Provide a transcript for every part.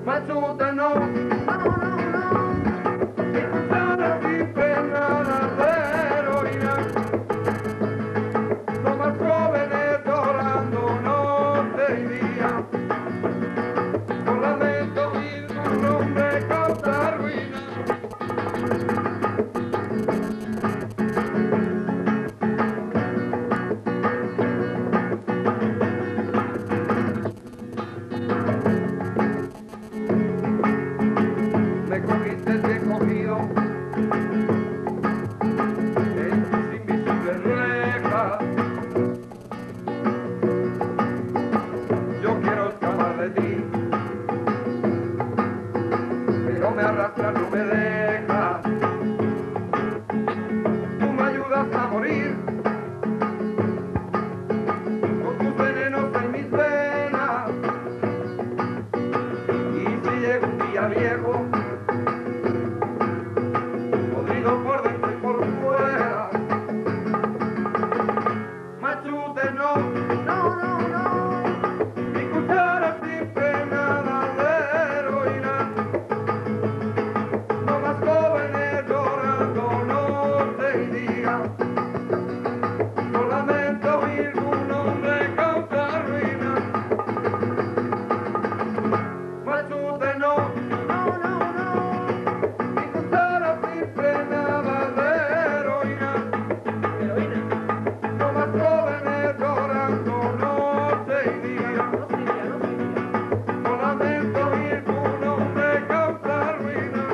Machuta no, mi cuchara sin pena de heroína, los más jóvenes llorando noche y día, con lamento y su nombre causa ruina. Me cogiste bien cogido en tus invisibles rejas. Yo quiero escapar de ti, pero me arrastra, no me deja. Tú me ayudas a morir con tus venenos en mis venas. Y si llega un día viejo, podrido por dentro y por fuera, machute no, mi cuchara sin pena de heroína, los más jóvenes llorando noche y día, con lamento oír tu nombre causa ruina, machute no, mi cuchara sin pena de heroína, los más jóvenes llorando noche y día, con lamento oír tu nombre causa ruina,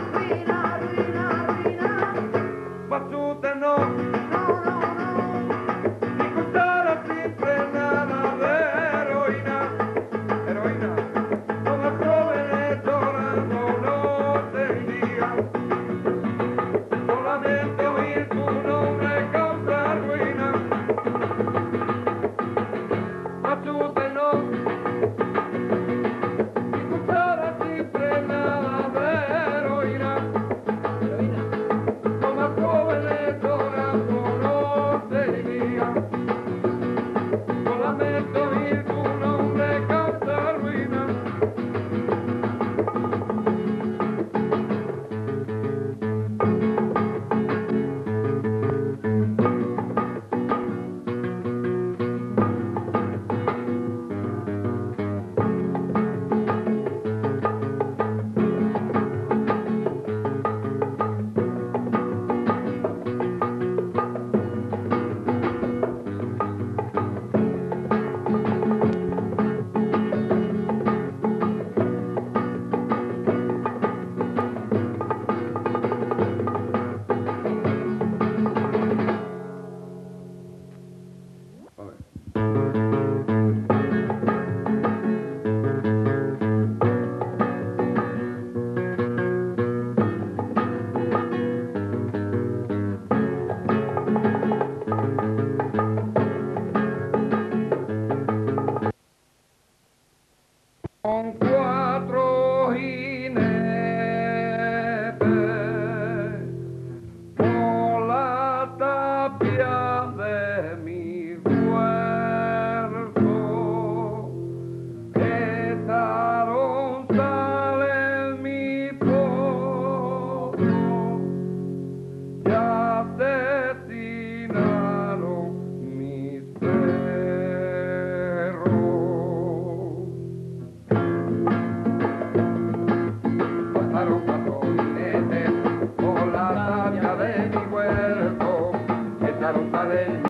machute no, mi cuchara sin pena de heroína, los más jóvenes llorando noche y día, con lamento oír tu nombre causa ruina, machute no, mi cuchara sin pena de heroína, los más jóvenes llorando noche y día, con lamento oír tu nombre causa ruina. Con cuatro jinetes por la tapia de mi huerto, echaron sal en mi pozo y asesinaron mis perros. Pasaron cuatro jinetes por la tapia de mi huerto, echaron sal en